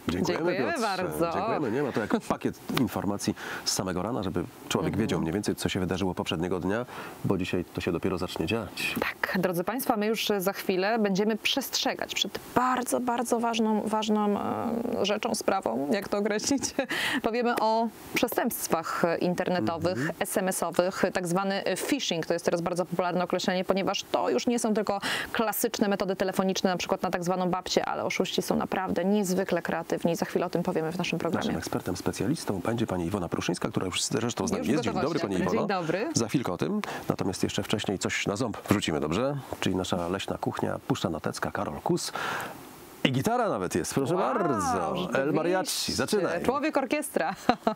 Dziękujemy bardzo. Dziękujemy. Nie ma to jak pakiet informacji z samego rana, żeby człowiek wiedział mniej więcej, co się wydarzyło poprzedniego dnia, bo dzisiaj to się dopiero zacznie dziać. Tak, drodzy Państwo, my już za chwilę będziemy przestrzegać przed bardzo, bardzo ważną rzeczą, sprawą, jak to określić. Powiemy o przestępstwach internetowych, SMS-owych, tak zwany phishing. To jest teraz bardzo popularne określenie, ponieważ to już nie są tylko klasyczne metody telefoniczne, na przykład na tak zwaną babcię, ale oszuści są naprawdę niezwykle kreatywni. Za chwilę o tym powiemy w naszym programie. Naszym ekspertem, specjalistą będzie pani Iwona Pruszyńska, która już zresztą z nami jest. Dzień dobry, pani Iwono. Dzień dobry. Za chwilkę o tym. Natomiast jeszcze wcześniej coś na ząb wrzucimy, dobrze? Czyli nasza leśna kuchnia, puszcza notecka, Karol Kus. I gitara nawet jest, proszę bardzo. El Mariachi, zaczynaj. Człowiek orkiestra.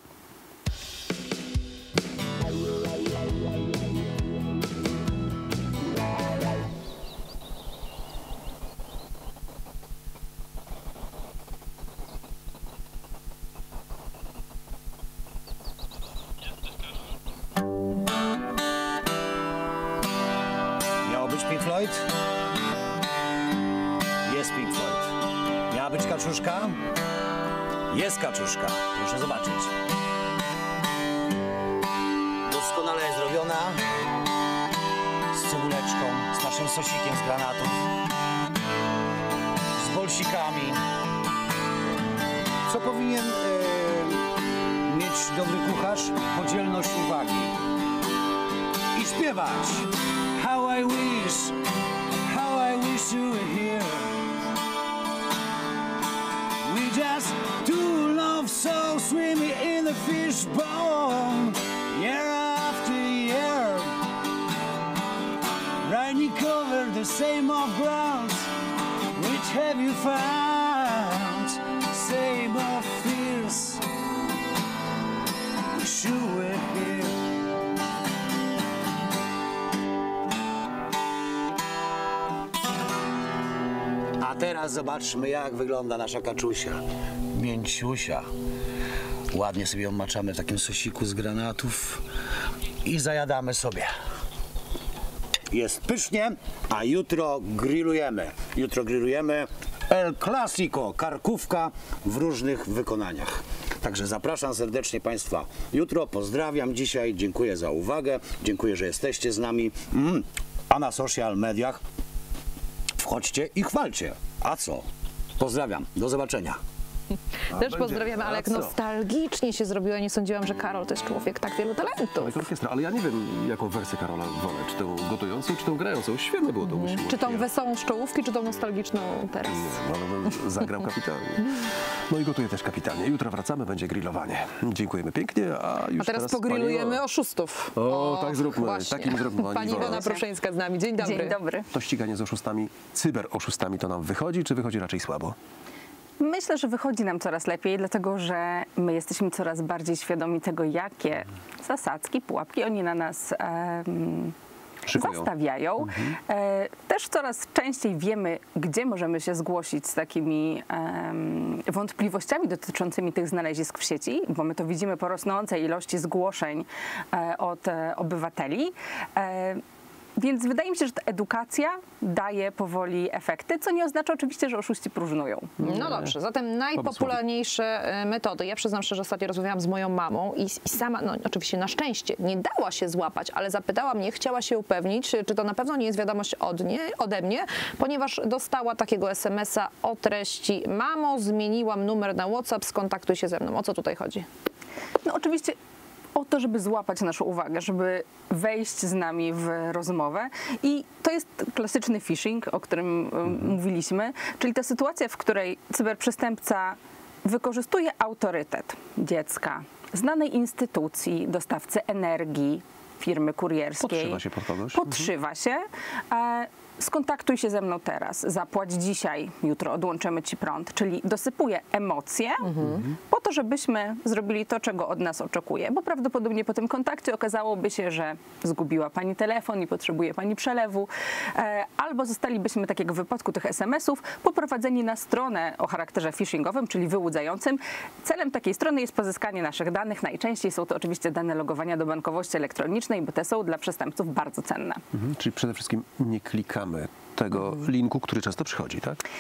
Miał być Pink Floyd? Jest Pink Floyd. Miała być kaczuszka? Jest kaczuszka. Proszę zobaczyć. Doskonale zrobiona. Z cebuleczką, z naszym sosikiem z granatów. Z bolsikami. Co powinien mieć dobry kucharz? Podzielność uwagi. I śpiewać. How I wish you were here. We just two love souls swimming in the fishbone, year after year, riding over the same old grounds. Which have you found? Same old fears. Wish you were here. A teraz zobaczmy, jak wygląda nasza kaczusia. Mięciusia. Ładnie sobie ją maczamy w takim sosiku z granatów i zajadamy sobie. Jest pysznie, a jutro grillujemy. Jutro grillujemy El Clasico, karkówka w różnych wykonaniach. Także zapraszam serdecznie Państwa jutro. Pozdrawiam dzisiaj, dziękuję za uwagę, dziękuję, że jesteście z nami. A na social mediach wchodźcie i chwalcie. A co? Pozdrawiam. Do zobaczenia. Też pozdrawiamy, ale jak nostalgicznie się zrobiło. Nie sądziłam, że Karol to jest człowiek tak wielu talentów. Orkiestra, ale ja nie wiem, jaką wersję Karola wolę. Czy tę gotującą, czy tę grającą. Świetne było to. Czy tą wesołą z czołówki, czy tą nostalgiczną teraz? Nie, no, zagrał kapitalnie. No i gotuje też kapitalnie. Jutro wracamy, będzie grillowanie. Dziękujemy pięknie, a już teraz pogrillujemy oszustów. O, tak zróbmy. Właśnie. Takim zróbmy. Pani Iwona Pruszyńska z nami. Dzień dobry. Dzień dobry. To ściganie z oszustami, cyberoszustami to nam wychodzi, czy wychodzi raczej słabo? Myślę, że wychodzi nam coraz lepiej, dlatego że my jesteśmy coraz bardziej świadomi tego, jakie zasadzki, pułapki oni na nas zastawiają. Też coraz częściej wiemy, gdzie możemy się zgłosić z takimi wątpliwościami dotyczącymi tych znalezisk w sieci, bo my to widzimy po rosnącej ilości zgłoszeń od obywateli. Więc wydaje mi się, że ta edukacja daje powoli efekty, co nie oznacza oczywiście, że oszuści próżnują. No dobrze, zatem najpopularniejsze metody. Ja przyznam szczerze, że ostatnio rozmawiałam z moją mamą i sama, no oczywiście na szczęście, nie dała się złapać, ale zapytała mnie, chciała się upewnić, czy to na pewno nie jest wiadomość ode mnie, ponieważ dostała takiego SMS-a o treści: mamo, zmieniłam numer na WhatsApp, skontaktuj się ze mną. O co tutaj chodzi? No oczywiście o to, żeby złapać naszą uwagę, żeby wejść z nami w rozmowę. I to jest klasyczny phishing, o którym mówiliśmy, czyli ta sytuacja, w której cyberprzestępca wykorzystuje autorytet dziecka, znanej instytucji, dostawcy energii, firmy kurierskiej. Podszywa się pod kogoś. Podszywa się. Skontaktuj się ze mną teraz, zapłać dzisiaj, jutro odłączymy ci prąd, czyli dosypuje emocje po to, żebyśmy zrobili to, czego od nas oczekuje, bo prawdopodobnie po tym kontakcie okazałoby się, że zgubiła pani telefon i potrzebuje pani przelewu, albo zostalibyśmy, takiego wypadku tych SMS-ów, poprowadzeni na stronę o charakterze phishingowym, czyli wyłudzającym. Celem takiej strony jest pozyskanie naszych danych. Najczęściej są to oczywiście dane logowania do bankowości elektronicznej, bo te są dla przestępców bardzo cenne. Czyli przede wszystkim nie klikamy tego linku, który często przychodzi, tak?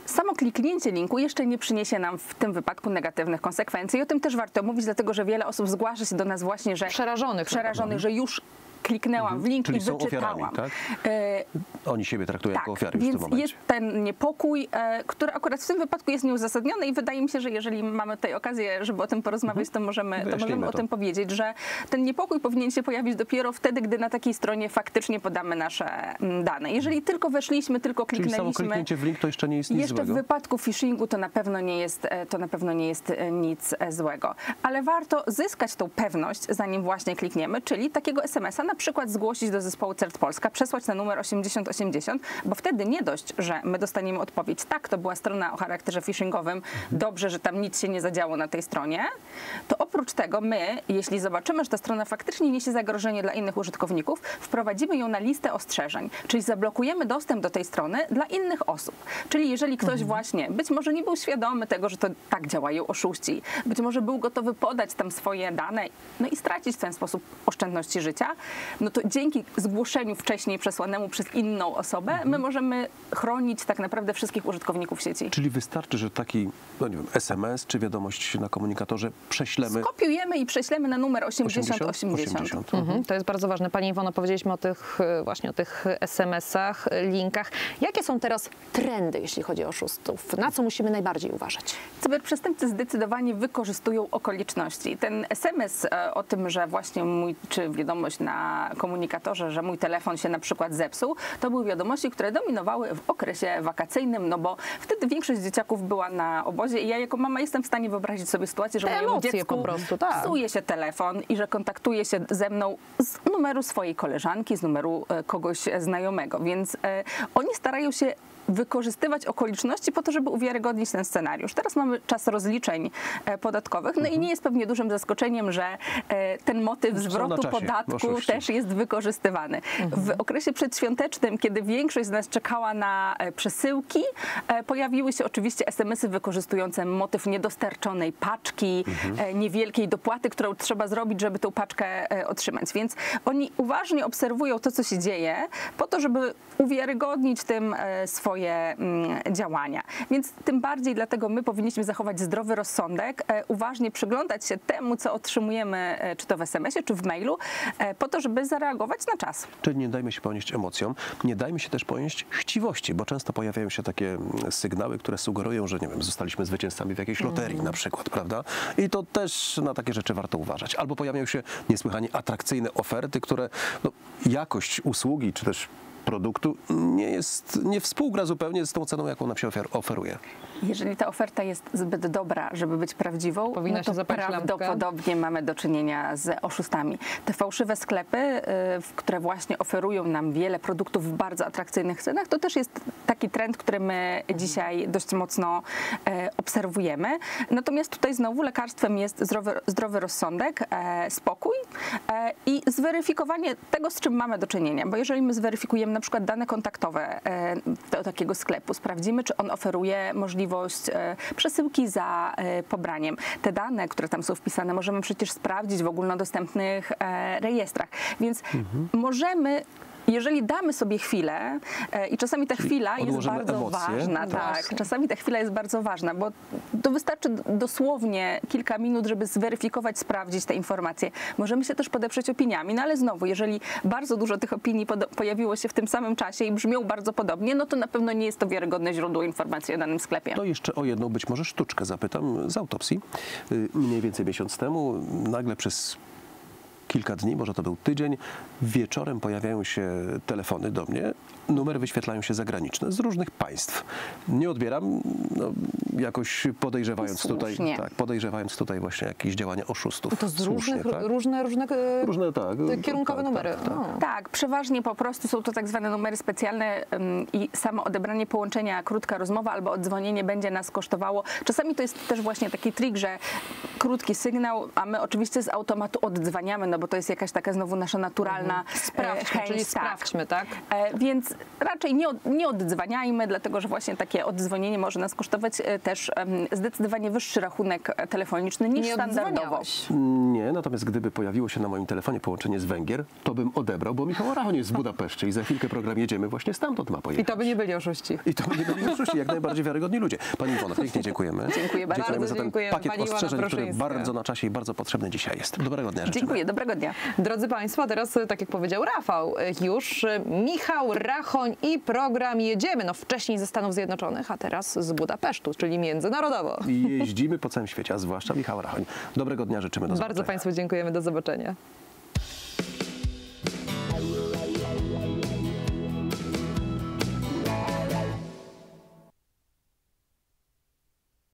samo kliknięcie linku jeszcze nie przyniesie nam w tym wypadku negatywnych konsekwencji. I o tym też warto mówić, dlatego że wiele osób zgłasza się do nas właśnie, że Przerażonych, że już kliknęłam w link Czyli i są wyczytałam. ofiarami, tak? Oni siebie traktują jako Tak, ofiary już w tym więc momencie. jest ten niepokój, który akurat w tym wypadku jest nieuzasadniony i wydaje mi się, że jeżeli mamy tutaj okazję, żeby o tym porozmawiać, to możemy o tym powiedzieć, że ten niepokój powinien się pojawić dopiero wtedy, gdy na takiej stronie faktycznie podamy nasze dane. Jeżeli tylko weszliśmy, tylko Czyli samo kliknęliśmy, kliknięcie w link to jeszcze nie jest nic jeszcze złego? w wypadku phishingu to na pewno nie jest nic złego. Ale warto zyskać tą pewność, zanim właśnie klikniemy, czyli takiego SMS-a na przykład zgłosić do zespołu CERT Polska, przesłać na numer 8080, bo wtedy nie dość, że my dostaniemy odpowiedź, tak, to była strona o charakterze phishingowym, dobrze, że tam nic się nie zadziało na tej stronie, to oprócz tego my, jeśli zobaczymy, że ta strona faktycznie niesie zagrożenie dla innych użytkowników, wprowadzimy ją na listę ostrzeżeń, czyli zablokujemy dostęp do tej strony dla innych osób. Czyli jeżeli ktoś właśnie być może nie był świadomy tego, że to tak działają oszuści, być może był gotowy podać tam swoje dane, no i stracić w ten sposób oszczędności życia, no to dzięki zgłoszeniu wcześniej przesłanemu przez inną osobę, my możemy chronić tak naprawdę wszystkich użytkowników sieci. Czyli wystarczy, że taki, no nie wiem, SMS czy wiadomość na komunikatorze prześlemy. Kopiujemy i prześlemy na numer 8080. To jest bardzo ważne. Pani Iwono, powiedzieliśmy właśnie o tych SMS-ach, linkach. Jakie są teraz trendy, jeśli chodzi o oszustów? Na co musimy najbardziej uważać? Cyberprzestępcy zdecydowanie wykorzystują okoliczności. Ten SMS o tym, że właśnie czy wiadomość na komunikatorze, że mój telefon się na przykład zepsuł, to były wiadomości, które dominowały w okresie wakacyjnym, no bo wtedy większość dzieciaków była na obozie i ja jako mama jestem w stanie wyobrazić sobie sytuację, że mojemu emocje dziecku po prostu, tak. psuje się telefon i że kontaktuje się ze mną z numeru swojej koleżanki, z numeru kogoś znajomego, więc oni starają się wykorzystywać okoliczności po to, żeby uwiarygodnić ten scenariusz. Teraz mamy czas rozliczeń podatkowych, no i nie jest pewnie dużym zaskoczeniem, że ten motyw zwrotu podatku też jest wykorzystywany. W okresie przedświątecznym, kiedy większość z nas czekała na przesyłki, pojawiły się oczywiście SMS-y wykorzystujące motyw niedostarczonej paczki, niewielkiej dopłaty, którą trzeba zrobić, żeby tą paczkę otrzymać. Więc oni uważnie obserwują to, co się dzieje, po to, żeby uwiarygodnić tym swoje działania. Więc tym bardziej dlatego my powinniśmy zachować zdrowy rozsądek, uważnie przyglądać się temu, co otrzymujemy, czy to w SMS-ie, czy w mailu, po to, żeby zareagować na czas. Czyli nie dajmy się ponieść emocjom, nie dajmy się też ponieść chciwości, bo często pojawiają się takie sygnały, które sugerują, że nie wiem, zostaliśmy zwycięzcami w jakiejś loterii na przykład, prawda? I to też na takie rzeczy warto uważać. Albo pojawiają się niesłychanie atrakcyjne oferty, które jakość usługi, czy też produktu nie współgra zupełnie z tą ceną, jaką nam się oferuje. Jeżeli ta oferta jest zbyt dobra, żeby być prawdziwą, Powinna się to zapalić prawdopodobnie mamy do czynienia z oszustami. Te fałszywe sklepy, które właśnie oferują nam wiele produktów w bardzo atrakcyjnych cenach, to też jest taki trend, który my dzisiaj dość mocno obserwujemy. Natomiast tutaj znowu lekarstwem jest zdrowy rozsądek, spokój i zweryfikowanie tego, z czym mamy do czynienia. Bo jeżeli my zweryfikujemy na przykład dane kontaktowe do takiego sklepu, sprawdzimy, czy on oferuje możliwość przesyłki za pobraniem. Te dane, które tam są wpisane, możemy przecież sprawdzić w ogólnodostępnych rejestrach. Więc możemy, jeżeli damy sobie chwilę i czasami ta chwila jest bardzo ważna, tak, czasami ta chwila jest bardzo ważna, bo to wystarczy dosłownie kilka minut, żeby zweryfikować, sprawdzić te informacje. Możemy się też podeprzeć opiniami, no ale znowu, jeżeli bardzo dużo tych opinii pojawiło się w tym samym czasie i brzmią bardzo podobnie, no to na pewno nie jest to wiarygodne źródło informacji o danym sklepie. To jeszcze o jedną być może sztuczkę zapytam z autopsji. Mniej więcej miesiąc temu nagle przez kilka dni, może to był tydzień, wieczorem pojawiają się telefony do mnie, numery wyświetlają się zagraniczne z różnych państw. Nie odbieram, jakoś podejrzewając tutaj właśnie jakieś działania oszustów. To z różne kierunkowe numery. Tak, przeważnie po prostu są to tak zwane numery specjalne i samo odebranie połączenia, krótka rozmowa albo oddzwonienie będzie nas kosztowało. Czasami to jest też właśnie taki trik, że krótki sygnał, a my oczywiście z automatu oddzwaniamy, dole, bo to jest jakaś taka znowu nasza naturalna Sprawdźmy, czyli sprawdźmy, tak? Więc raczej nie oddzwaniajmy, dlatego że właśnie takie oddzwonienie może nas kosztować też zdecydowanie wyższy rachunek telefoniczny niż Nie standardowo. oddzwaniałeś. Nie, natomiast gdyby pojawiło się na moim telefonie połączenie z Węgier, to bym odebrał, bo Michał Arachoń jest z Budapesztu i za chwilkę program Jedziemy właśnie stamtąd ma pojechać. I to by nie byli oszuści. I to by nie byli oszuści, jak najbardziej wiarygodni ludzie. Pani Iwono, pięknie dziękujemy. Dziękuję bardzo. Dziękujemy za ten Dziękujemy. pakiet Pani Iwona ostrzeżeń, który Pruszyńska. bardzo na czasie i bardzo potrzebny dzisiaj jest. Dobrego dnia życzymy. Dziękuję, dobrego dnia. Drodzy Państwo, teraz, tak jak powiedział Rafał, już Michał Rachoń i program Jedziemy. No wcześniej ze Stanów Zjednoczonych, a teraz z Budapesztu, czyli międzynarodowo. I jeździmy po całym świecie, a zwłaszcza Michał Rachoń. Dobrego dnia życzymy, do zobaczenia. Bardzo Państwu dziękujemy, do zobaczenia.